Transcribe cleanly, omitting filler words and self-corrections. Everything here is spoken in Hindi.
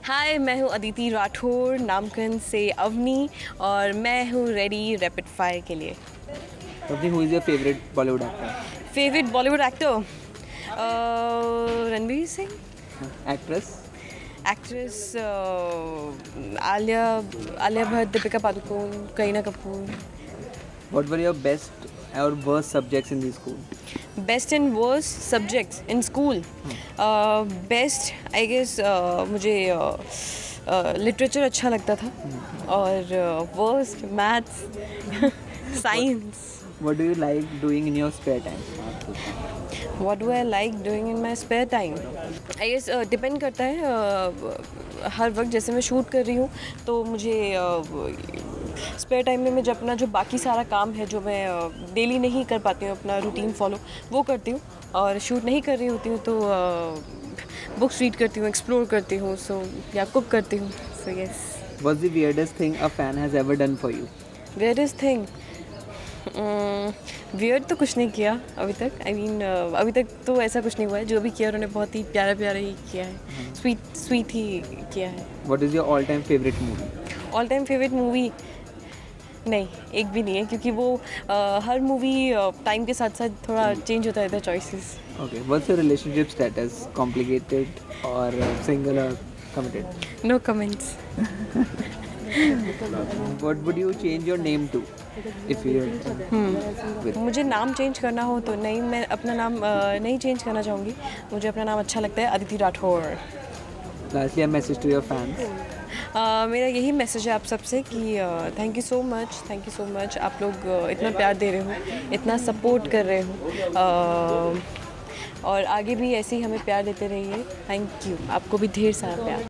हाय, मैं हूँ अदिति राठौर, नामकरण से अवनी, और मैं हूँ रेडी रैपिड फायर के लिए। Avni, who is your favourite Bollywood actor? Favourite Bollywood actor Ranveer Singh. Actress? Actress Alia Bhatt, Deepika Padukone, Kareena Kapoor. What were your best or worst subjects in the school? Best and worst subjects in school? Best I guess मुझे लिटरेचर अच्छा लगता था, और worst maths, science. What do you like doing in your spare time? What do I like doing in my spare time? I guess depend करता है हर वक्त। जैसे मैं शूट कर रही हूँ तो मुझे स्पेयर टाइम में मैं जब अपना जो बाकी सारा काम है जो मैं डेली नहीं कर पाती हूँ, अपना रूटीन फॉलो वो करती हूँ, और शूट नहीं कर रही होती हूँ तो बुक्स रीड करती हूँ, एक्सप्लोर करती हूँ, सो या कुक करती हूँ। So yes. What's the weirdest thing a fan has ever done for you? weirdest thing? Weird तो कुछ नहीं किया अभी तक। अभी तक तो ऐसा कुछ नहीं हुआ है। जो भी किया उन्होंने बहुत ही प्यारा प्यारा ही किया है, स्वीट ही किया है। What is your all-time favorite movie? All time favourite movie? नहीं, एक भी नहीं है, क्योंकि वो हर मूवी टाइम के साथ साथ थोड़ा चेंज होता रहता है choices. Okay. What's your relationship status? Complicated or single or committed? No comments. What would you change your name to if you with? मुझे नाम चेंज करना हो तो नहीं, मैं अपना नाम नहीं चेंज करना चाहूँगी। मुझे अपना नाम अच्छा लगता है, Aditi Rathore. Lastly, a message to your fans. मेरा यही मैसेज है आप सबसे कि थैंक यू सो मच। आप लोग इतना प्यार दे रहे हो, इतना सपोर्ट कर रहे हो, और आगे भी ऐसे ही हमें प्यार देते रहिए। थैंक यू, आपको भी ढेर सारा प्यार।